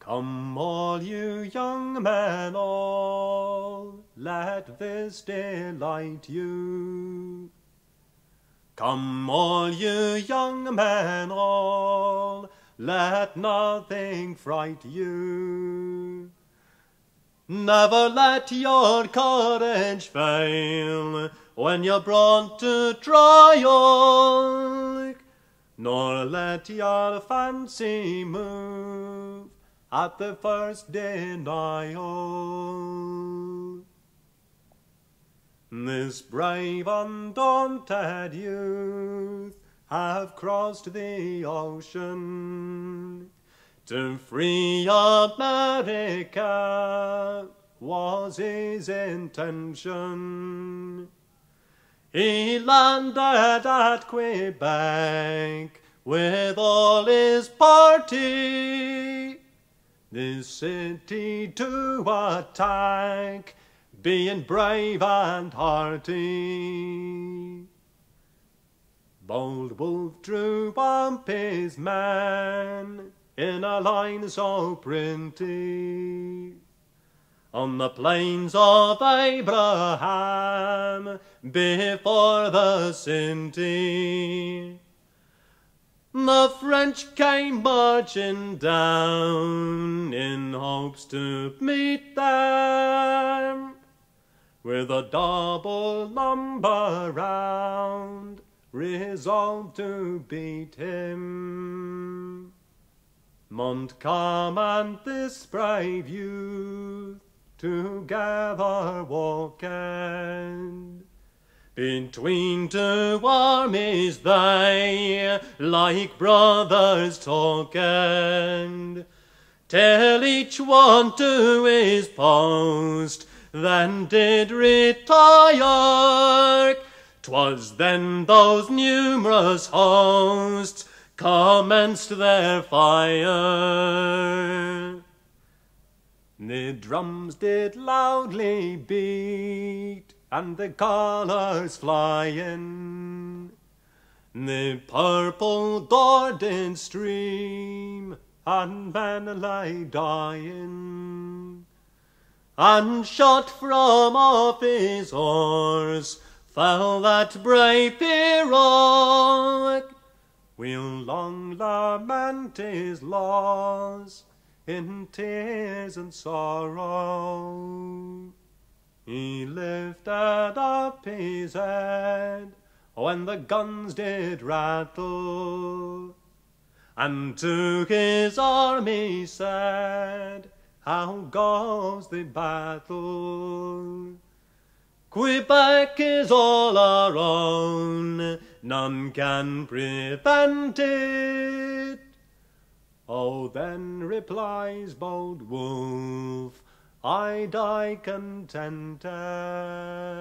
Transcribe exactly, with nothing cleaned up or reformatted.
Come all you young men all, let this delight you. Come all you young men all, let nothing fright you. Never let your courage fail when you're brought to trial, nor let your fancy move at the first denial. This brave, undaunted youth have crossed the ocean to free America, was his intention. He landed at Quebec with all his party, this city to attack, being brave and hearty. Bold Wolfe drew up his men in a line so pretty, on the plains of Abraham, before the city. The French came marching down in hopes to meet them, with a double number round, resolved to beat him. Montcalm and this brave youth together walked, between two armies they like brothers talked, till each one to his post then did retire. 'Twas then those numerous hosts commenced their fire. The drums did loudly beat, and the colours flying, the purple gore did stream, and men lay dying. And shot from off his horse fell that brave hero, we'll long lament his loss in tears and sorrow. He lifted up his head when the guns did rattle, and to his army said, how goes the battle? Quebec is all our own, none can prevent it. Oh, then replies bold Wolfe, I die contented.